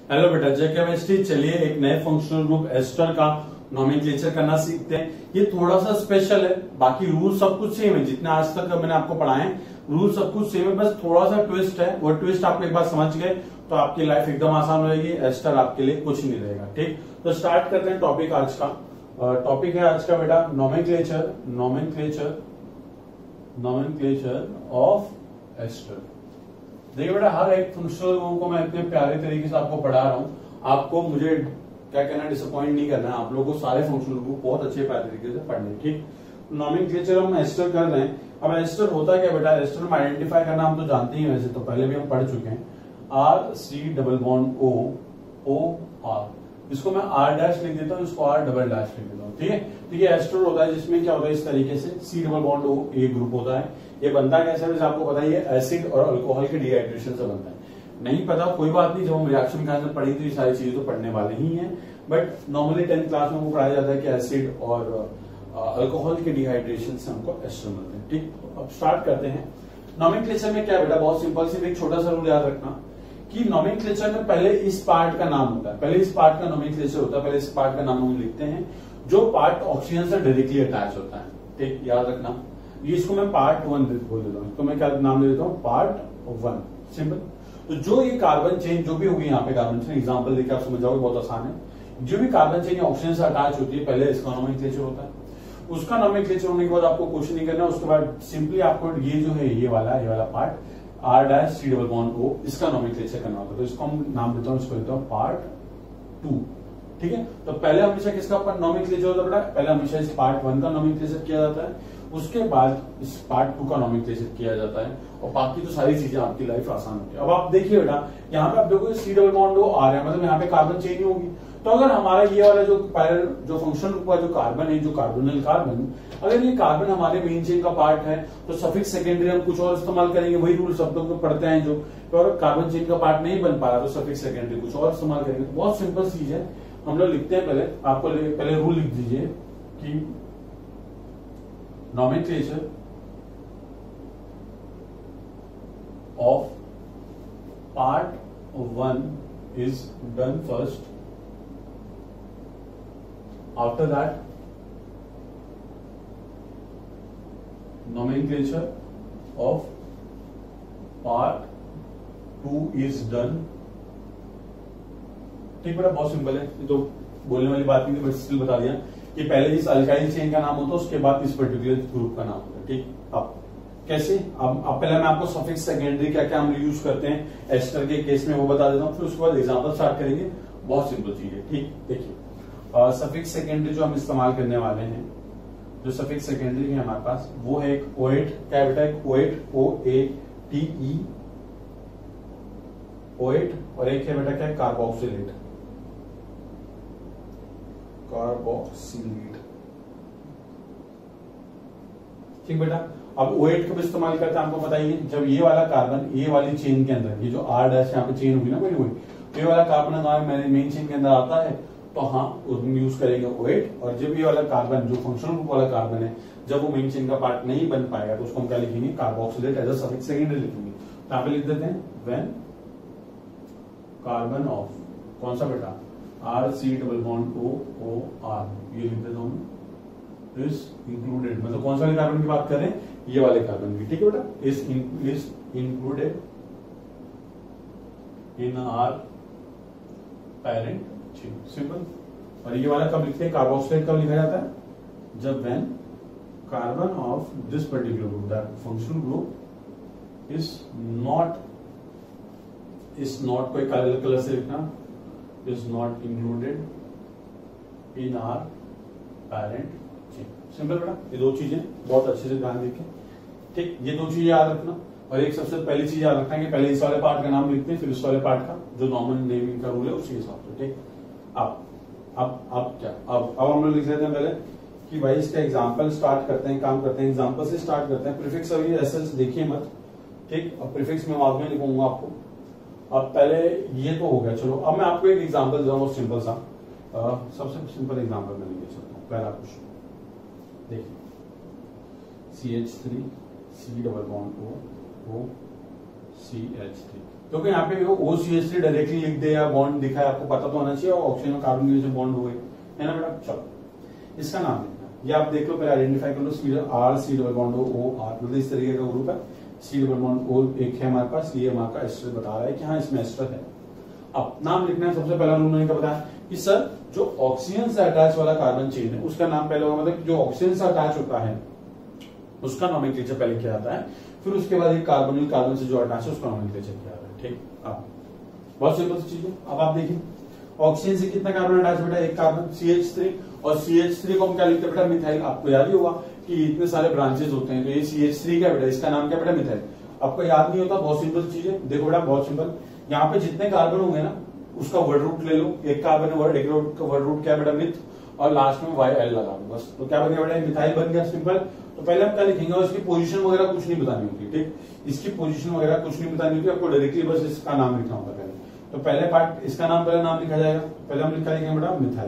Hello बेटा, जय chemistry. चलिए एक नए फंक्शनल ग्रुप एस्टर का नोमेनक्लेचर करना सीखते हैं। ये थोड़ा सा स्पेशल है, बाकी रूल सब कुछ सेम है। जितना आज तक मैंने आपको पढ़ाए रूल सब कुछ सेम है, बस थोड़ा सा ट्विस्ट है। वो ट्विस्ट आप एक बार समझ गए तो आपकी लाइफ एकदम आसान हो जाएगी। एस्टर आपके लिए कुछ नहीं रहेगा। ठीक, तो स्टार्ट करते हैं टॉपिक आज का। टॉपिक है आज का बेटा नोमेनक्लेचर ऑफ एस्टर। देखिए बेटा, हर एक फंक्शनल ग्रुप को मैं इतने प्यारे तरीके से आपको पढ़ा रहा हूं, आपको मुझे क्या कहना, डिसअपॉइंट नहीं करना है। आप लोगों को सारे फंक्शनल ग्रुप बहुत अच्छे प्यारे तरीके से पढ़ने हैं। ठीक, नोमेनक्लेचर हम एस्टर कर रहे हैं। अब एस्टर होता क्या बेटा, एस्टर में आइडेंटिफाई करना हम तो जानते ही हैं, वैसे तो पहले भी हम पढ़ चुके हैं। R C double bond O O R, इसको मैं आर डैश लिख देता हूँ, इसको आर डबल डैश लिख देता हूँ। ठीक है, तो ये एस्टर होता है जिसमें क्या होता है, इस तरीके से C double bond O A group होता है। ये बनता कैसे है आपको पता ही है, एसिड और अल्कोहल के डिहाइड्रेशन से बनता है। नहीं पता कोई बात नहीं, जब हम रिएक्शन का पढ़ी तो ये सारी चीजें तो पढ़ने वाले ही हैं। बट नॉर्मली 10th क्लास में वो पढ़ाया जाता है कि एसिड और अल्कोहल के डिहाइड्रेशन से हमको एस्टर मिलते हैं। ठीक, अब स्टार्ट करते हैं। नोमेनक्लेचर में क्या बेटा, बहुत सिंपल, सिर्फ एक छोटा सा रूल याद रखना कि नोमेनक्लेचर में पहले इस पार्ट का नाम होता है, पहले इस पार्ट का नोमेनक्लेचर होता है, पहले इस पार्ट का नाम हम लिखते हैं जो पार्ट ऑक्सीजन से डायरेक्टली अटैच होता है। ठीक, याद रखना। ये इसको मैं पार्ट 1 बोल देता हूँ, तो मैं क्या नाम ले देता हूँ, पार्ट 1। सिंपल। तो जो ये कार्बन चेन जो भी होगी यहाँ पे, कार्बन चेन एग्जांपल देकर आप समझ जाओगे, बहुत आसान है। जो भी कार्बन चेन ऑक्सीजन से अटैच होती है, पहले इसका नोमेनक्लेचर होता है। उसका नोमेनक्लेचर होने के बाद आपको कुछ नहीं करना, उसके बाद सिंपली आपको ये जो है ये वाला part R dash C double bond O, इसका नोमेनक्लेचर करना होता है। तो इसको हम नाम देता हूँ, इसको देता हूँ पार्ट 2। ठीक है, तो पहले हमेशा किसका नोमेनक्लेचर होता है बेटा, पहले हमेशा इस पार्ट 1 का नोमेनक्लेचर किया जाता है, उसके बाद इस पार्ट 2 का नोमेनक्लेचर किया जाता है, और बाकी तो सारी चीजें आपकी लाइफ आसान होती है। अब आप देखिए बेटा, यहाँ पे आप देखो सी डबल बॉन्ड ओ आ रहा है, मतलब यहाँ पे कार्बन चेन ही होगी। तो अगर हमारा ये वाला जो फंक्शनल ग्रुप का जो कार्बन है, जो कार्बोनिल कार्बन, अगर ये कार्बन हमारे मेन चेन का पार्ट है तो सफिक्स सेकेंडरी हम कुछ और इस्तेमाल करेंगे। वही रूल सब लोग पढ़ते हैं, जो और कार्बन चेन का पार्ट नहीं बन पा रहा तो सफिक्स सेकेंडरी कुछ और इस्तेमाल करेंगे। तो बहुत सिंपल चीज है, हम लोग लिखते हैं। पहले आपको पहले रूल लिख दीजिए कि nomenclature of part 1 is done first, after that nomenclature of part 2 is done। ठीक बेटा, बहुत सिंपल है, ये तो बोलने वाली बात नहीं थी, बट स्टिल बता दिया कि पहले इस अल्काइल चेन का नाम होता है, उसके बाद इस पर्टिकुलर ग्रुप का नाम होता है। ठीक, अब कैसे, अब पहले मैं आपको सफिक्स सेकेंडरी क्या क्या हम यूज करते हैं एस्टर के केस में वो बता देता हूँ, फिर उसके बाद एग्जांपल स्टार्ट करेंगे। बहुत सिंपल चीज है। ठीक, देखिए सफिक्स सेकेंडरी जो हम इस्तेमाल करने वाले हैं, जो सफिक्स सेकेंडरी है हमारे पास, वो है एक ओएट। क्या है बेटा, एक ओएट, OATE ओएट, और एक है बेटा क्या, कार्बोक्सिलेट। ठीक बेटा, अब ओएट कब इस्तेमाल करते हैं आपको बताइए, जब ये वाला कार्बन ये वाली चेन के अंदर, ये जो आर डैश यहाँ पे चेन होगी ना मेरी, वही ये वाला कार्बन हमारे मेन चेन के अंदर आता है, तो हाँ हम यूज करेंगे ओएट। और जब ये वाला कार्बन जो फंक्शनल ग्रुप वाला कार्बन है, जब वो मेन चेन का पार्ट नहीं बन पाएगा तो उसको हम क्या लिखेंगे, carboxylate as a suffix secondary लिखेंगे। तो यहाँ पे लिख देते हैं व्हेन कार्बन ऑफ कौन सा बेटा, R C double bond O R, ये लिख देता हूँ, इज इंक्लूडेड, मतलब कौन सा वाले कार्बन की बात कर रहे हैं, ये वाले कार्बन की। ठीक है बेटा, is included in our parent chain. Simple. और ये वाला कब लिखते हैं, कार्बोक्सिलेट कब लिखा जाता है, जब when carbon of this particular group, that functional group is not कोई कलर से लिखना, is not included in our parent chain. Simple बेटा, ये दो चीजें बहुत अच्छे से ध्यान देखें। ठीक, ये दो चीजें याद रखना। और एक सबसे पहली चीज याद रखना कि पहले इस वाले पार्ट का नाम लिखते हैं, फिर इस वाले पार्ट का जो नॉर्मल नेमिंग का रूल है उसी हिसाब से। ठीक, अब हम लोग लिख लेते हैं पहले कि भाई इसका एग्जांपल स्टार्ट करते हैं, काम करते हैं, एग्जांपल से स्टार्ट करते हैं। प्रीफिक्स अभी ऐसे देखिए मत। ठीक, अब प्रीफिक्स में बाद में लिखूंगा आपको। अब पहले ये तो हो गया, चलो अब मैं आपको एक एग्जांपल दे रहा हूँ सिंपल सा। सबसे सिंपल एग्जांपल मैं लेके चलता हूँ। पहला क्वेश्चन देखिए, CH3 C double bond O CH3 क्योंकि यहाँ पे OCH3 डायरेक्टली लिख दे या बॉन्ड दिखा है, आपको पता तो होना चाहिए ऑक्सीजन और कार्बन के बीच बॉन्ड हुए, है ना बेटा। चलो इसका नाम लिखना, ये आप देख लो, पहले आइडेंटिफाई कर लो, R C double bond O R, मतलब इस तरीके का ग्रुप है, C डबल बॉन्ड O एक है हमारे पास, ये हमारा एस्टर बता रहा है कि हाँ इसमें एस्टर है। अब नाम लिखना है, सबसे पहला रूल मैंने क्या बताया कि सर जो ऑक्सीजन से अटैच वाला कार्बन चेन है उसका नाम पहले होगा, मतलब जो ऑक्सीजन से अटैच होता है उसका नोमेनक्लेचर पहले किया जाता है, फिर उसके बाद एक कार्बोनिल कार्बन से जो अटैच है उसका नोमेनक्लेचर किया जाता है। ठीक, अब बहुत सिंपल सी चीज है। अब आप देखिए ऑक्सीजन से कितना कार्बन अटैच बेटा, एक कार्बन CH3, और CH3 को हम क्या लिखते हैं बेटा, मिथाइल। आपको याद ही होगा कि इतने सारे ब्रांचेस होते हैं, तो ये CH3 क्या बेटा, इसका नाम क्या बेटा, मिथाइल। आपको याद नहीं होता, बहुत सिंपल चीज है, देखो बेटा बहुत सिंपल, यहाँ पे जितने कार्बन होंगे ना उसका वर्ड रूट ले लो, एक कार्बन वर्ड, एक का वर्ड रूट क्या बेटा, मिथ, और लास्ट में YL लगा दो बस, तो क्या बन गया बेटा, मिथाइल बन गया, सिंपल। तो पहले हम क्या लिखेंगे, और इसकी पोजीशन वगैरह कुछ नहीं बतानी होती, ठीक, इसकी पोजीशन वगैरह कुछ नहीं बतानी होती, आपको डायरेक्टली बस इसका नाम लिखना होगा पहले। तो पहले पार्ट इसका नाम, पहले नाम लिखा जाएगा, पहले हम लिखा लिखेंगे बेटा मिथाइल,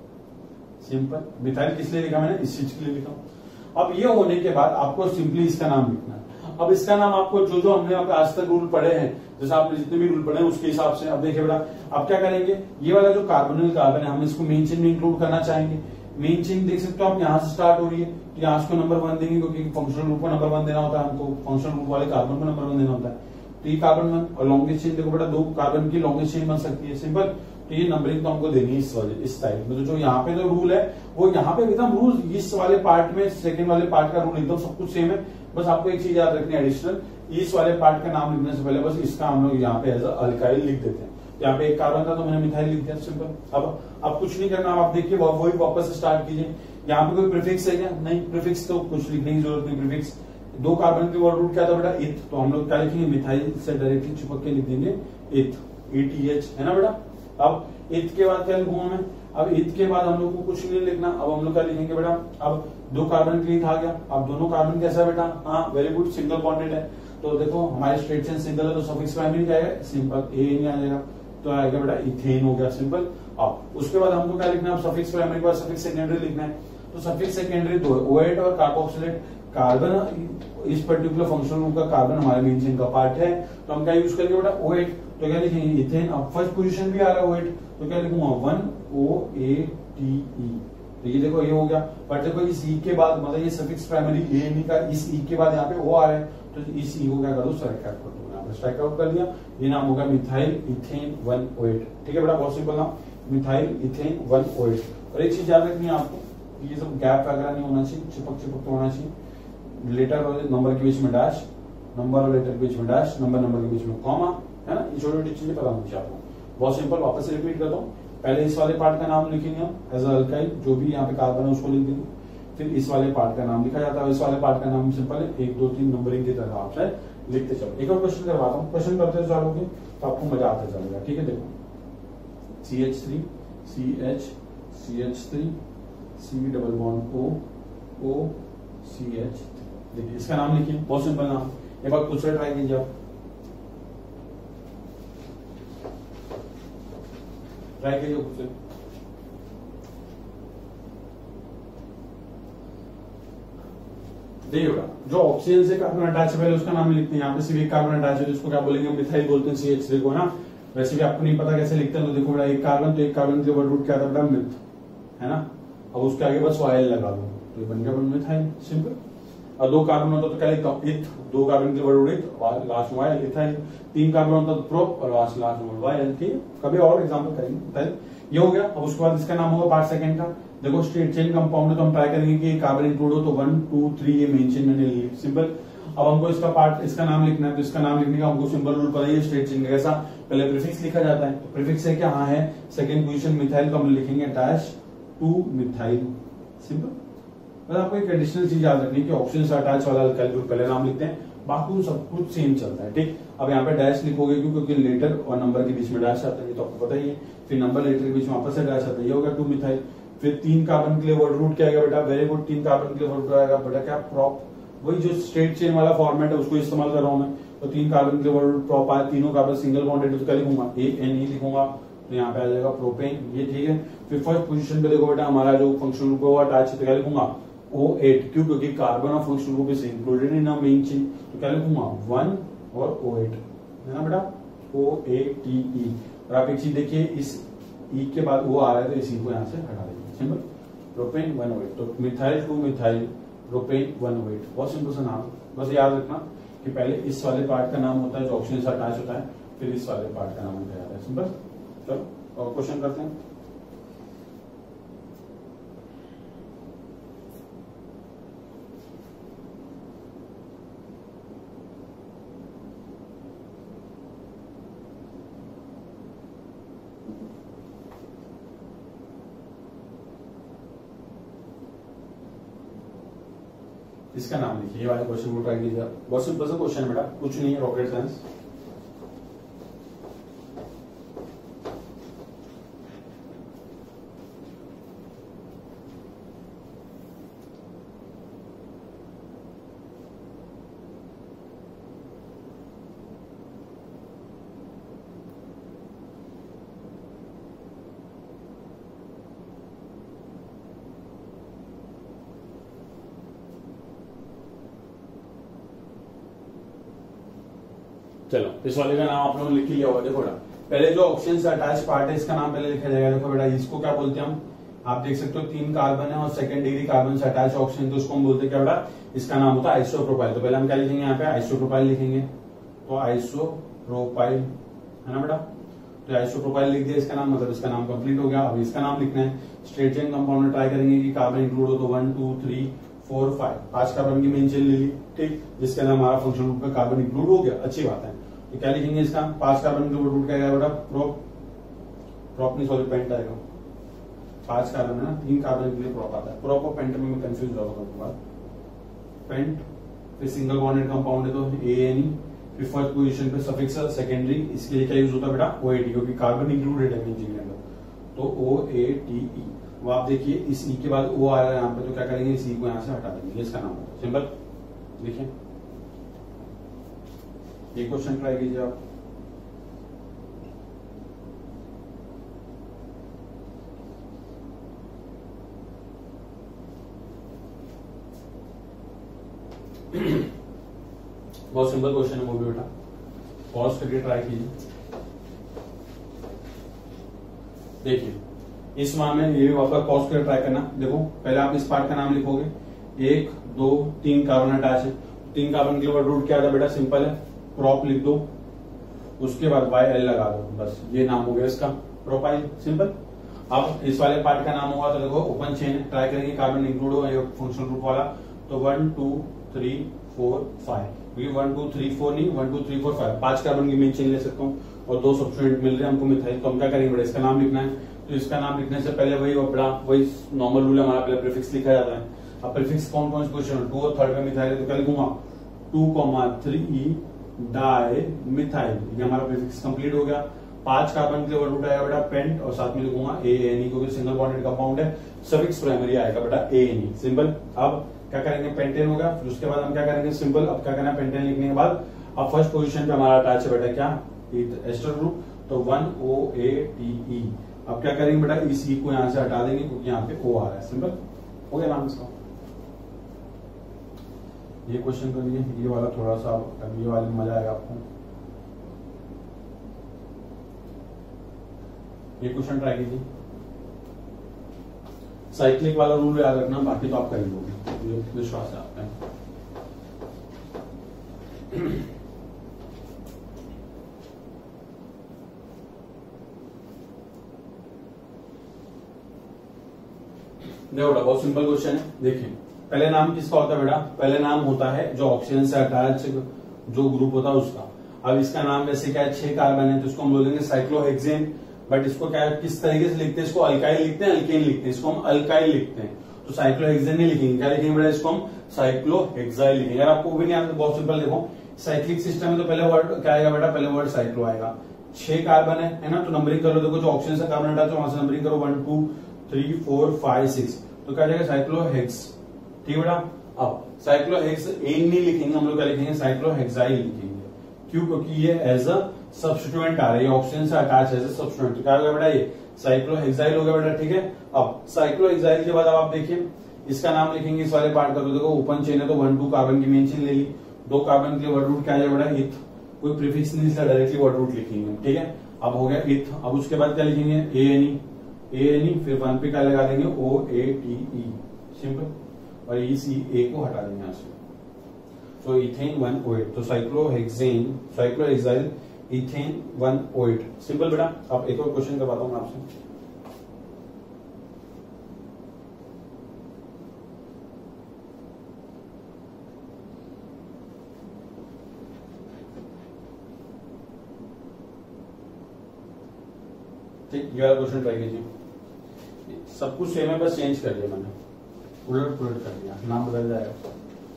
सिंपल। मिथाइल किस लिए लिखा मैंने, इस चीज के लिए लिखा। अब ये होने के बाद आपको सिंपली इसका नाम लिखना है। अब इसका नाम आपको जो जो हमने आज तक रूल पढ़े हैं, जैसे आपने जितने भी रूल पढ़े हैं उसके हिसाब से अब देखिए बेटा, अब क्या करेंगे, ये वाला जो कार्बोनिल कार्बन है हम इसको मेन चेन में इंक्लूड करना चाहेंगे। मेन चेन देख सकते हो आप, यहाँ से स्टार्ट हो रही है, तो यहाँ इसको नंबर 1 देंगे, क्योंकि फंक्शनल ग्रुप को नंबर 1 देना होता है हमको, फंक्शनल ग्रुप वाले कार्बन को नंबर 1 देना होता है। तो ये कार्बन 1, और लॉन्गेस्ट चेन देखो बेटा, 2 कार्बन की लॉन्गेस्ट चेन बन सकती है, सिंपल। तो ये नंबरिंग तो हमको देनी है इस टाइप में। तो जो यहाँ पे जो रूल है वो यहाँ पे एकदम रूल, इस वाले पार्ट में सेकंड वाले पार्ट का रूल एकदम सब कुछ सेम है, बस आपको एक चीज याद रखनी है एडिशनल, इस वाले पार्ट का नाम लिखने से पहले बस इसका हम लोग यहाँ पे एज अल्काइल लिख देते हैं। यहाँ पे एक कार्बन था तो मैंने मिथाइल लिख दिया, सिंपल। अब कुछ नहीं करना, आप देखिए वही वापस से स्टार्ट कीजिए। यहाँ पे कोई प्रीफिक्स है क्या, नहीं, प्रीफिक्स तो कुछ लिखने की जरूरत नहीं, प्रीफिक्स 2 कार्बन के वर्ड रूट क्या था बेटा, इथ, तो हम लोग क्या लिखेंगे, मिथाइल से डायरेक्टली चिपक के लिख देंगे इथ, ETH, है ना बेटा। अब इथ के बाद क्या लिखूंगा मैं, अब इथ के बाद हम लोग को कुछ नहीं लिखना, अब हम लोग क्या लिखेंगे बेटा, अब 2 कार्बन के इथ आ गया। अब दोनों कार्बन कैसा बेटा, हाँ वेरी गुड, सिंगल बॉन्डेड है, तो देखो हमारे स्ट्रेट चेन सिंगल है तो सफिक्स प्राइमरी क्या है, सिंपल ए नहीं आ जाएगा, तो आएगा बेटा इथेन हो गया, सिंपल। अब उसके बाद हमको क्या लिखना है, सफिक्स प्राइमरी के बाद सफिक्स सेकेंडरी लिखना है। तो सफिक्स सेकेंडरी 2 OH और कार्बोक्सिलेट, कार्बन इस पर्टिकुलर फंक्शनल ग्रुप का कार्बन हमारे मेन चेन का पार्ट है, तो हम क्या यूज करेंगे बेटा OH, तो क्या लिखेंगे इथेन। अब फर्स्ट पोजीशन भी आ रहा है OH, तो क्या लिखूंगा 1OATE, तो ये देखो ये हो गया। बट देखो इस ई के बाद, मतलब ये सफिक्स प्राइमरी ए नहीं का, इस ई के बाद यहाँ पे ओ आ रहा है, तो इस ई को क्या कर दो, स्ट्राइक आउट कर दो, यहाँ पे स्ट्राइक आउट कर दिया, ये नाम होगा मिथाइल इथेन 1OH। ठीक है बेटा, बहुत सिंपल नाम, मिथाइल इथेन 1OH। और एक चीज याद रखनी है आपको, ये सब गैप वगैरह नहीं होना चाहिए, चिपक तो होना चाहिए। लेटर और नंबर के बीच में डैश, नंबर और लेटर के बीच में डैश, नंबर के बीच में कॉमा, है ना, ये छोटी छोटी चीजें पता होनी चाहिए आपको। बहुत सिंपल, वापस से रिपीट करता हूँ, पहले इस वाले पार्ट का नाम लिखेंगे हम एज अल्काइल, जो भी यहाँ पे कार्बन है उसको लिख देंगे, फिर इस वाले पार्ट का नाम लिखा जाता है, इस वाले पार्ट का नाम सिंपल है 1 2 3 नंबरिंग की तरह आपसे लिखते चलो। एक और क्वेश्चन करवाता हूँ, क्वेश्चन करते चलोगे तो आपको मजा आता चलेगा। ठीक है, देखो CH3 CH CH3 C double bond O O CH, देखिए इसका नाम लिखिए, बहुत सिंपल नाम। एक बार खुद से ट्राई कीजिए आप, ट्राई कीजिए खुद से। देखिए बेटा, जो ऑक्सीजन से कार्बन अटैच है पहले उसका नाम लिखते हैं। यहाँ पे सिर्फ एक कार्बन अटैच है तो इसको क्या बोलेंगे, मिथाइल बोलते हैं CH3 को ना। वैसे भी आपको नहीं पता कैसे लिखते हैं, तो देखो बेटा एक कार्बन, तो एक कार्बन के वर्ड रूट क्या था बेटा, मिथ, है ना। अब उसके आगे बस YL लगा दो, तो ये बन गया मिथाइल, सिंपल। और 2 कार्बन होता तो क्या लिखता हूँ, इथ, 2 कार्बन के वर्ड रूट इथ, लास्ट में YL, इथाइल। 3 कार्बन होता तो प्रोप, और लास्ट में YL। ठीक है, कभी और एग्जाम्पल करेंगे, मिथाइल ये हो गया। अब उसके बाद इसका नाम होगा पार्ट सेकंड का, देखो स्ट्रेट चेन कंपाउंड है तो हम ट्राई करेंगे कि कार्बन इंक्लूड हो, तो 1 2 3 ये मेन चेन मैंने ली, सिंपल। अब हमको इसका पार्ट, इसका नाम लिखना है, तो इसका नाम लिखने का हमको सिंपल रूल पता है स्ट्रेट चेन का कैसा, पहले प्रीफिक्स लिखा जाता है, तो प्रीफिक्स है क्या, हाँ है सेकंड पोजीशन मिथाइल, तो हम लिखेंगे अटैच टू मिथाइल, सिंपल। बस आपको एक एडिशनल चीज याद रखनी है कि ऑक्सीजन से अटैच वाला अल्काइल ग्रुप पहले नाम लिखते हैं, बाकी सब कुछ सेम चलता है। ठीक, अब यहाँ पे डैश लिखोगे क्योंकि लेटर और नंबर के बीच में डैश आता है, तो आपको पता ही है। फिर नंबर लेटर के बीच में वापस से डैश आता है, ये होगा 2 मिथाइल। फिर 3 कार्बन के लिए वर्ड रूट क्या आएगा बेटा, वेरी गुड, 3 कार्बन के लिए वर्ड रूट आएगा बेटा क्या, प्रोप। वही जो स्ट्रेट चेन वाला फॉर्मेट है उसको इस्तेमाल कर रहा हूं मैं, तो 3 कार्बन के लिए वर्ड रूट प्रोप आया, तीनों कार्बन सिंगल बॉन्डेड, तो क्या लिखूंगा ANE लिखूंगा, तो यहाँ पे आ जाएगा प्रोपेन, ये ठीक है। फिर फर्स्ट पोजीशन पे देखो बेटा हमारा जो फंक्शनल ग्रुप है अटैच है, तो क्या लिखूंगा O8, क्यों, क्योंकि कार्बन और functional group is included in a main chain, तो क्या लिखूंगा 1 और O8, है ना बेटा। OATE। और आप एक चीज देखिए, इस ई के बाद वो आ रहा है तो इसी को यहां से हटा देंगे, सिंपल। प्रोपेन 108, तो मिथाइल टू मिथाइल प्रोपेन 108, बहुत सिंपल सा नाम। बस याद रखना कि पहले इस वाले पार्ट का नाम होता है जो ऑक्सीजन से अटैच होता है, फिर इस वाले पार्ट का नाम होता है, सिंपल। चलो और क्वेश्चन करते हैं। इसका नाम लिखिए, ये वाले क्वेश्चन को ट्राई कीजिए। बहुत सिंपल सा क्वेश्चन है बेटा, कुछ नहीं है रॉकेट साइंस। चलो इस वाले का नाम आप लोगों ने लिख लिया होगा। देखो बेटा, पहले जो ऑक्सीजन से अटैच पार्ट है इसका नाम पहले लिखा जाएगा। देखो बेटा, इसको क्या बोलते हैं हम, आप देख सकते हो 3 कार्बन है और सेकंड डिग्री कार्बन से अटैच ऑक्सीजन, तो उसको हम बोलते हैं क्या बेटा, इसका नाम होता है आइसोप्रोपाइल। तो पहले हम क्या लिखेंगे यहाँ पे, आइसोप्रोपाइल लिखेंगे। तो आइसोप्रोपाइल है ना बेटा, तो आइसोप्रोपाइल लिख दिया इसका नाम, मतलब इसका नाम कंप्लीट हो गया। अब इसका नाम लिखना है। स्ट्रेट चेन कंपाउंड में ट्राई करेंगे कि कार्बन इंक्लूड हो, तो 1 2 3 4 5 कार्बन की मेन चेन ले ली, ठीक, जिसके अंदर हमारा फंक्शनल ग्रुप में कार्बन इंक्लूड हो गया, अच्छी बात है। तो क्या लिखेंगे इसका, 5 कार्बन के ऊपर रूट क्या आएगा बेटा, प्रोप नहीं सॉरी पेंट आएगा। 5 कार्बन है ना, 3 कार्बन के लिए प्रोप आता है। प्रोप और पेंट में मैं कंफ्यूज हो रहा हूँ। पेंट फिर सिंगल बॉन्डेड कंपाउंड है तो ANE, फिर फर्स्ट पोजीशन पे सफिक्स सेकेंडरी, इसके लिए क्या यूज होता है बेटा, OAT, क्योंकि कार्बन इंक्लूडेड है मेन अंदर, तो OATE। वो आप देखिए इस ई के बाद ओ आ रहा है यहाँ पे, तो क्या करेंगे, इस ई को यहाँ से हटा देंगे, इसका नाम होगा सिंपल। देखिए ये क्वेश्चन ट्राई कीजिए आप। बहुत सिंपल क्वेश्चन है वो भी बेटा, पॉज करके ट्राई कीजिए। देखिए इस मान में ये वापस पॉज करके ट्राई करना। देखो पहले आप इस पार्ट का नाम लिखोगे, 1 2 3 कार्बन अटैच है, 3 कार्बन के ऊपर रूट क्या था बेटा, सिंपल है, प्रोप लिख दो, उसके बाद YL लगा दो, बस ये नाम हो गया इसका प्रोपाइल, सिंपल। अब इस वाले पार्ट का नाम होगा तो देखो ओपन चेन है, ट्राई करेंगे कार्बन इंक्लूड हो ये फंक्शनल ग्रुप वाला, तो 1 2 3 4 5, 1 2 3 4 नहीं, 1 2 3 4 5, 5 कार्बन की मेन चेन ले सकता हूँ और 2 सब्स्टिट्यूएंट मिल रहे हैं हमको मिथाइल। तो हम क्या करेंगे बेटा, इसका नाम लिखना है। तो इसका नाम लिखने से पहले वही नॉर्मल रूल है हमारा, पहले प्रीफिक्स लिखा जाता है। अब प्रीफिक्स कौन कौन से क्वेश्चन, 2 और 3 में मिथाइल है, तो क्या लिखूंगा 2,3 डाई मिथाइल, ये हमारा प्रीफिक्स कंप्लीट हो गया। 5 कार्बन के ऊपर रूट आएगा बेटा पेंट, और साथ में लिखूंगा ANE, क्योंकि सिंगल बॉन्डेड कंपाउंड है, सफिक्स प्राइमरी आएगा बेटा ANE, सिंपल। अब क्या करेंगे, पेंटेन हो गया, फिर उसके बाद हम क्या करेंगे, सिंपल। अब क्या करना है, पेंटेन लिखने के बाद अब फर्स्ट पोजीशन पे हमारा अटैच है बेटा क्या, एस्टर ग्रुप, तो 1OATE। अब क्या करेंगे बेटा, इस ई को यहां से हटा देंगे क्योंकि यहाँ पे O आ रहा है, सिंपल हो गया नाम इसका। ये क्वेश्चन करिए, ये वाला थोड़ा सा, अब ये वाले में मजा आएगा आपको। ये क्वेश्चन ट्राई कीजिए। साइक्लिक वाला रूल याद रखना, बाकी तो आप कर ही लोगे, ये विश्वास है आप पे। देखो बेटा बहुत सिंपल क्वेश्चन है। देखिए पहले नाम किसका होता है बेटा, पहले नाम होता है जो ऑक्सीजन से अटैच जो ग्रुप होता है उसका। अब इसका नाम वैसे क्या है, 6 कार्बन है, तो इसको हम बोलेंगे साइक्लोहेक्सेन। बट इसको क्या है, किस तरीके से लिखते हैं, इसको अल्काइल लिखते हैं, अल्केन लिखते हैं, इसको हम अल्काइल लिखते हैं। तो साइक्लोहेक्सेन नहीं लिखेंगे, क्या लिखेंगे बेटा, इसको हम साइक्लोहेक्साइल लिखेंगे। अगर आपको भी नहीं आता बहुत सिंपल, देखो साइक्लिक सिस्टम में तो पहले वर्ड क्या आएगा बेटा, पहले वर्ड साइक्लो आएगा। 6 कार्बन है ना, तो नंबरिंग कर लो, देखो जो ऑक्सीजन से कार्बन अटैच है वहां से नंबरिंग करो, 1 2 3 4 5 6, तो क्या जाएगा साइक्लोहेक्स, ठीक है बेटा। अब साइक्लोहेक्स एन नहीं लिखेंगे हम लोग, क्या लिखेंगे, साइक्लोहेक्साइल लिखेंगे। क्यों, क्योंकि ये एज अ सब्स्टिट्यूएंट आ रहा है, ऑक्सीजन से अटैच एज अ सब्स्टिट्यूएंट, तो क्या होगा बेटा, ये साइक्लोहेक्साइल हो गया बेटा, ठीक है। अब साइक्लोहेक्साइल के बाद अब आप देखिए इसका नाम लिखेंगे, इस वाले पार्ट का, तो देखो ओपन चेन है तो 1 2 कार्बन की मेन चेन ले ली, 2 कार्बन के लिए वर्ड रूट क्या आ जाएगा बेटा, इथ, कोई प्रीफिक्स नहीं, इसलिए डायरेक्टली वर्ड रूट लिखेंगे, ठीक है। अब हो गया इथ, अब उसके बाद क्या लिखेंगे, ए फिर 1 पे क्या लगा देंगे, OATE, सिंपल, और इस ए को हटा देंगे यहां से। तो इथेन 1OH, तो साइक्लोहेक्साइल इथेन 1OH, सिंपल बेटा। अब एक और क्वेश्चन करवाता हूं मैं आपसे। ठीक, ये वाला क्वेश्चन ट्राई कीजिए। सब कुछ सेम है, बस चेंज कर दिया मैंने, उलट पुलट कर दिया, नाम बदल जाएगा।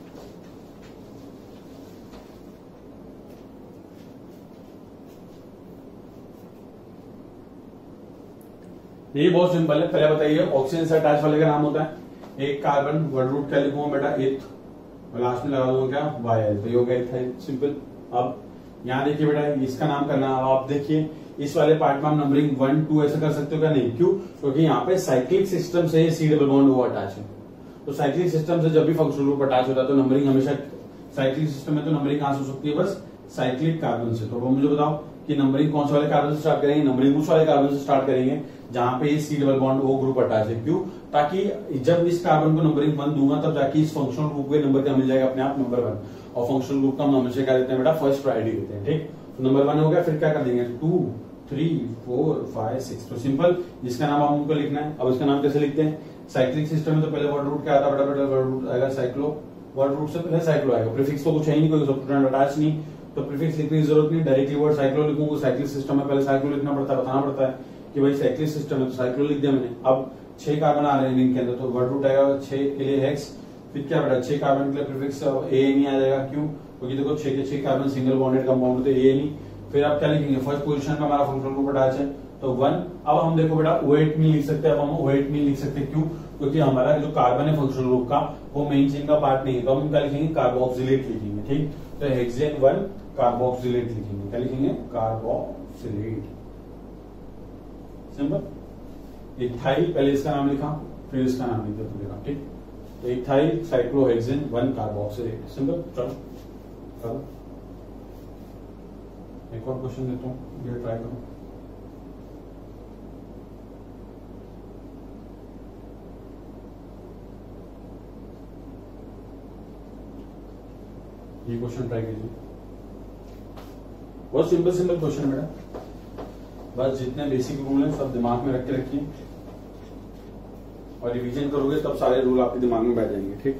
ये बहुत सिंपल है। पहले बताइए ऑक्सीजन से अटैच वाले का नाम होता है एक कार्बन, वर्ड रूट क्या लिखूंगा बेटा, इथ, और लास्ट में लगा दूंगा क्या, वायल, तो ये हो गया इथाइल, सिंपल। अब यहाँ देखिए बेटा, इसका नाम करना है। आप देखिए इस वाले पार्ट में आप नंबरिंग 1 2 ऐसा कर सकते हो क्या, नहीं, क्यों, क्योंकि यहाँ पे साइक्लिक सिस्टम से सी डबल बॉन्ड वो अटैच है। तो साइक्लिक सिस्टम से जब भी फंक्शनल ग्रुप अटैच होता है तो नंबरिंग हमेशा, साइक्लिक सिस्टम में तो नंबरिंग कहां से हो सकती है, बस साइक्लिक कार्बन से। तो वो मुझे बताओ कि नंबरिंग कौन से वाले कार्बन से स्टार्ट करेंगे, नंबरिंग उस वाले कार्बन से स्टार्ट करेंगे जहां पे C double bond O group attach है। क्यों, ताकि जब इस कार्बन को नंबरिंग 1 दूंगा तब जाके इस फंक्शनल ग्रुप के नंबर क्या मिल जाएगा, अपने आप नंबर 1। और फंक्शनल ग्रुप का हम हमेशा क्या देते हैं बेटा, फर्स्ट प्रायोरिटी देते हैं, ठीक। तो नंबर 1 हो गया, फिर क्या कर देंगे, 2 3 4 5 6, तो सिंपल, जिसका नाम हमको लिखना है। अब इसका नाम कैसे लिखते हैं, साइक्लिक सिस्टम में तो पहले वर्ड रूट क्या आता है बेटा, वर्ड रूट आएगा साइक्लो, वर्ड रूट से पहले साइक्लो आएगा, प्रीफिक्स तो कुछ है ही नहीं, कोई सब्स्टिट्यूएंट अटैच नहीं, तो प्रीफिक्स लिखने की जरूरत नहीं, डायरेक्टली वर्ड साइक्लो लिखूंगा। साइक्लिक सिस्टम में पहले साइक्लो लिखना पड़ता है, बताना पड़ता है कि भाई साइक्लिक सिस्टम है, तो साइक्लो लिख दिया मैंने। अब 6 कार्बन आ रहे हैं रिंग के अंदर, तो वर्ड रूट आएगा 6 के लिए हेक्स, फिर क्या बेटा 6 कार्बन के लिए प्रीफिक्स ANE आ जाएगा। क्यों, क्योंकि देखो 6 के 6 कार्बन सिंगल बॉन्डेड कंपाउंड होते हैं, ANE। फिर आप क्या लिखेंगे, फर्स्ट पोजीशन पे हमारा फंक्शनल ग्रुप अटैच है तो 1। अब हम देखो बेटा OH नहीं लिख सकते, अब हम OH नहीं लिख सकते, क्यों, क्योंकि हमारा जो कार्बन है फंक्शनल ग्रुप का वो मेन चेन का पार्ट नहीं है, तो हम क्या लिखेंगे, कार्बोक्सिलेट लिखेंगे, ठीक। तो हेक्सेन 1 कार्बोक्सिलेट लिखेंगे, क्या लिखेंगे, कार्बोक्सिलेट, सिंपल। इथाइल, पहले इसका नाम लिखा फिर इसका नाम लिख दिया, ठीक। तो इथाइल साइक्लोहेक्सेन 1 कार्बोक्सिलेट, सिंपल। चलो एक और क्वेश्चन देता हूँ, ये ट्राई करो। ये क्वेश्चन ट्राई कीजिए, बहुत सिंपल सिंपल क्वेश्चन बेटा, बस जितने बेसिक रूल हैं सब दिमाग में रख के रखिए और रिवीजन करोगे तब सारे रूल आपके दिमाग में बैठ जाएंगे, ठीक।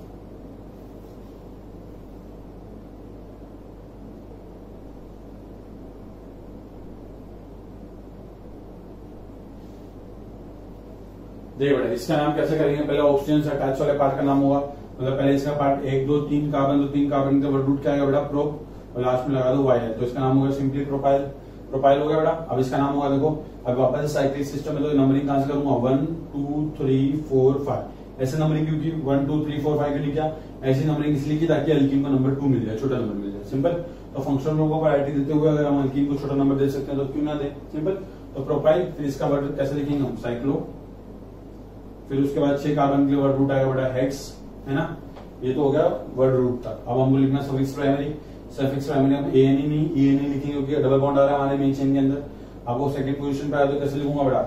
देखिए बेटा, इसका नाम कैसे करेंगे, पहले ऑक्सीजन से अटैच वाले पार्ट का नाम होगा, मतलब पहले इसका पार्ट 1 2 3 कार्बन, तो 3 कार्बन का वर्ड रूट क्या आएगा बेटा, प्रोप, और लास्ट में लगा दो वाई, तो इसका नाम होगा सिंपली प्रोपाइल, प्रोपाइल हो गया बेटा। अब इसका नाम होगा, देखो अब वापस साइक्लिक सिस्टम में तो नंबरिंग कहां से करूंगा, 1 2 3 4 5, ऐसे नंबरिंग क्योंकि 1 2 3 4 5 के लिए क्या, ऐसी नंबरिंग इसलिए की ताकि अल्कीन को नंबर 2 मिल जाए, छोटा नंबर मिल जाए, सिंपल। तो फंक्शनल ग्रुप को प्रायोरिटी देते हुए अगर हम अल्कीन को छोटा नंबर दे सकते हैं तो क्यों ना दे, सिंपल। तो प्रोपाइल, फिर इसका वर्ड कैसे लिखेंगे हम, साइक्लो, फिर उसके बाद 6 कार्बन के लिए वर्ड रूट आएगा बेटा हेक्स, है ना। ये तो हो गया वर्ड रूट तक। अब हमको लिखना सफिक्स प्राइमरी, सफिक्स प्राइमरी हम ANE नहीं ENE लिखेंगे क्योंकि डबल बॉन्ड आ रहा है हमारे मेन चेन के अंदर। अब वो सेकंड पोजीशन पे आया तो कैसे लिखूंगा बेटा,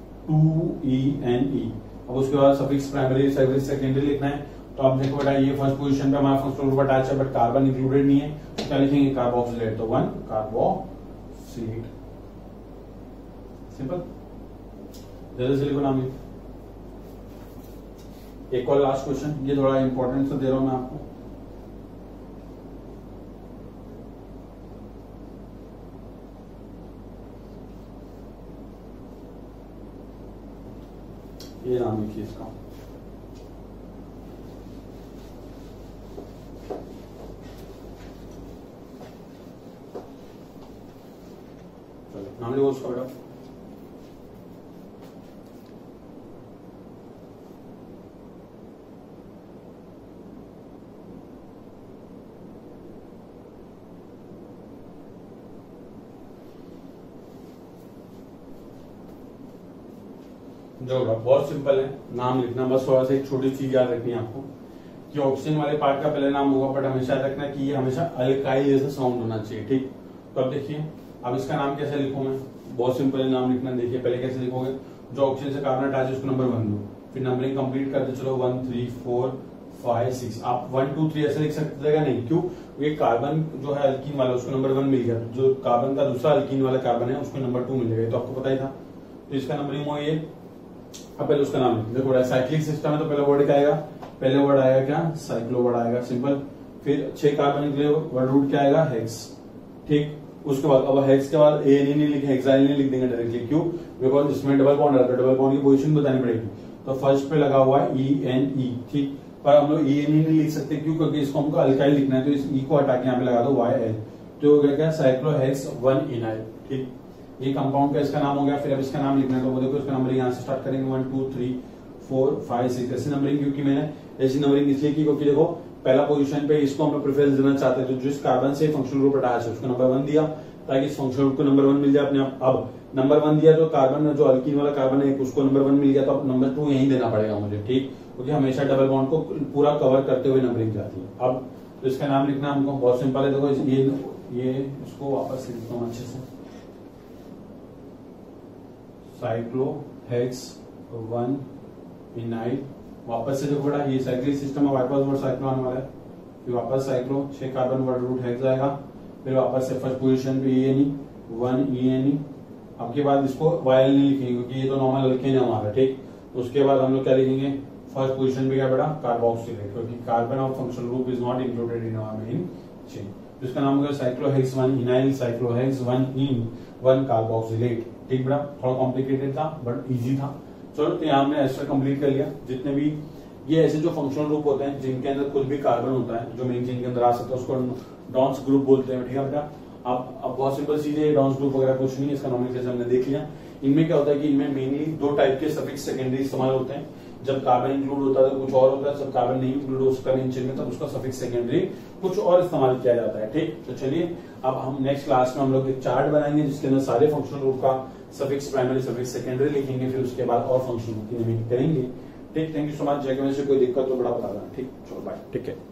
2ENE। अब उसके बाद सफिक्स प्राइमरी सफिक्स सेकेंडरी लिखना है, तो आप देखो बेटा ये फर्स्ट पोजीशन पे हमारा फंक्शनल ग्रुप अटैच है बट कार्बन इंक्लूडेड नहीं है, तो क्या लिखेंगे, कार्बोक्सिलेट, तो 1 कार्बोक्सिलेट, सिंपल। जल्दी से लिखो नाम। एक और लास्ट क्वेश्चन, ये थोड़ा इंपॉर्टेंट सा दे रहा हूं मैं आपको। ये नाम लिखिए इसका, चलो नाम लिखो उसका बेटा। जो बहुत सिंपल है, नाम लिखना, बस थोड़ा सा एक छोटी चीज याद रखनी है आपको कि ऑक्सीजन वाले पार्ट का पहले नाम होगा, बट हमेशा याद रखना कि ये हमेशा अल्काइल जैसा साउंड होना चाहिए, ठीक। तो अब देखिए अब इसका नाम कैसे लिखूं मैं, बहुत सिंपल नाम लिखना। देखिए पहले कैसे लिखोगे, जो ऑक्सीजन से कार्बन अटैच है उसको नंबर 1 दो, फिर नंबरिंग कंप्लीट करते चलो 1 3 4 5 6। आप 1 2 3 ऐसे लिख सकते हैं नहीं, क्यों, ये कार्बन जो है अल्कीन वाला उसको नंबर 1 मिल गया, जो कार्बन का दूसरा अल्कीन वाला कार्बन है उसको नंबर 2 मिलेगा, तो आपको पता ही था। तो इसका नंबरिंग हो ये। अब पहले उसका नाम देखो, साइक्लिक सिस्टम है तो पहले वर्ड क्या आएगा, पहले वर्ड आएगा क्या, साइक्लो वर्ड आएगा, सिंपल। फिर 6 कार्बन के लिए वर्ड रूट क्या आएगा, हेक्स, ठीक। उसके बाद अब हेक्स के बाद ए नहीं लिखे, हेक्साइल नहीं लिख देंगे डायरेक्टली, क्यों, बिकॉज इसमें डबल बॉन्ड रहता है, डबल बॉन्ड की पोजीशन बतानी पड़ेगी। तो फर्स्ट पे लगा हुआ है ENE, ठीक। पर हम लोग ENE नहीं लिख सकते, क्यों, क्योंकि इसको हमको अल्काइल लिखना है, तो इस E को हटा के यहाँ पे लगा दो YL, तो हो गया क्या, साइक्लोहेक्स 1 इनाइल, ठीक। ये कंपाउंड का इसका नाम हो गया। फिर अब इसका नाम लिखना है, तो वो देखो इसका नंबर यहाँ से स्टार्ट करेंगे 1 2 3 4 5 6 ऐसी नंबरिंग, क्योंकि मैंने ऐसी नंबरिंग इसलिए की क्योंकि देखो पहला पोजीशन पे इसको हम प्रेफरेंस देना चाहते हैं, तो जिस कार्बन से फंक्शनल ग्रुप अटैच है उसको नंबर 1 दिया, ताकि इस फंक्शनल ग्रुप को नंबर 1 मिल जाए अपने आप। अब नंबर 1 दिया तो कार्बन जो अल्कीन वाला कार्बन है उसको नंबर 1 मिल गया, तो अब नंबर 2 यहीं देना पड़ेगा मुझे, ठीक, क्योंकि हमेशा डबल बॉन्ड को पूरा कवर करते हुए नंबरिंग जाती है। अब तो इसका नाम लिखना हमको बहुत सिंपल है, देखो ये इसको वापस लिखता हूँ अच्छे से, साइक्लोहेक्स 1 इनाइल। वापस से देखो बेटा ये साइक्लिक सिस्टम है, वापस वर्ड साइक्लो आने वाला है, फिर वापस cyclo 6 carbon word root hex आएगा, फिर वापस से फर्स्ट पोजीशन पे ENE 1 ENE। अब के बाद इसको YL नहीं लिखेंगे क्योंकि ये तो नॉर्मल अल्केन है हमारा, ठीक। उसके बाद हम लोग क्या लिखेंगे, फर्स्ट पोजीशन पे क्या बेटा, कार्बोक्सिलेट, क्योंकि carbon of functional group is not included in our main chain. इसका नाम हो गया साइक्लोहेक्स 1 इनाइल, साइक्लोहेक्स 1 कार्बोक्सिलेट, ठीक बेटा। थोड़ा कॉम्प्लिकेटेड था बट इजी था। चलो तो यहाँ हमने एस्टर कंप्लीट कर लिया। जितने भी ये ऐसे जो फंक्शनल ग्रुप होते हैं जिनके अंदर कुछ भी कार्बन होता है जो मेन चेन के अंदर आ सकता है उसको डॉन्स ग्रुप बोलते हैं, ठीक है बेटा। अब बहुत सिंपल चीज है, डॉन्स ग्रुप वगैरह कुछ नहीं है, इसका नॉमिनेशन हमने देख लिया। इनमें क्या होता है कि इनमें मेनली 2 टाइप के सफिक्स सेकेंडरी इस्तेमाल होते हैं। जब कार्बन इंक्लूड होता है तो कुछ और होता है, जब कार्बन नहीं इंक्लूड हो सकता मेन चेन में तब उसका सफिक्स सेकेंडरी कुछ और इस्तेमाल किया जाता है, ठीक। तो चलिए अब हम नेक्स्ट क्लास में हम लोग एक चार्ट बनाएंगे जिसके अंदर सारे फंक्शनल ग्रुप का सफिक्स प्राइमरी सफिक्स सेकेंडरी लिखेंगे, फिर उसके बाद और फंक्शनल ग्रुप की नेमिंग करेंगे, ठीक। Thank you so much. जगह में से कोई दिक्कत तो बड़ा बता देना, ठीक। चलो बाय, ठीक है।